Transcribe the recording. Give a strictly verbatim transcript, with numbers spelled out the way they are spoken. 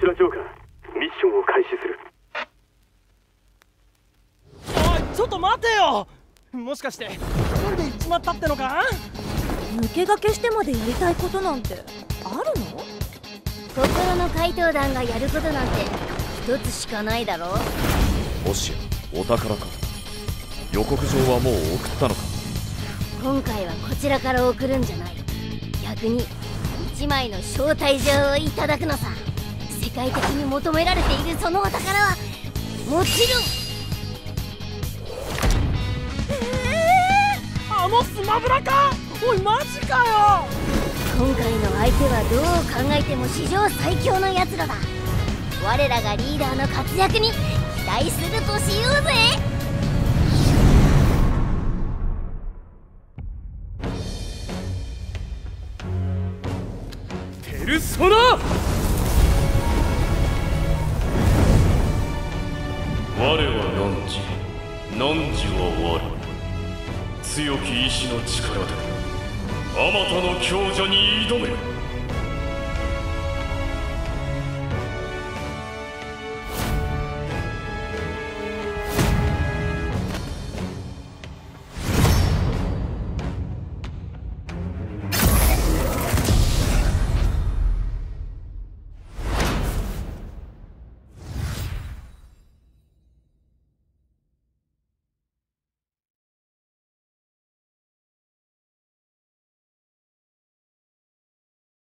ら上下ミッションを開始する。 おいちょっと待てよ。もしかして一人で行っちまったってのか？ 抜け駆けしてまでやりたいことなんてあるの？ 心の怪盗団がやることなんて一つしかないだろ。 もしやお宝か。予告状はもう送ったのか。 今回はこちらから送るんじゃない。逆に一枚の招待状をいただくのさ。世界的に求められているそのお宝はもちろん。 えー、あのスマブラか。おいマジかよ。 今回の相手はどう考えても史上最強のやつらだ。我らがリーダーの活躍に期待するとしようぜ。 ペルソナ。 我は汝、汝は我。強き意志の力であまたの強者に挑め。